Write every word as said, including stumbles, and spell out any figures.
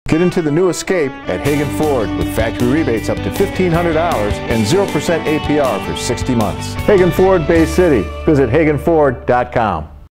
Get into the new Escape at Hagen Ford with factory rebates up to fifteen hundred dollars and zero percent A P R for sixty months. Hagen Ford, Bay City. Visit Hagen Ford dot com.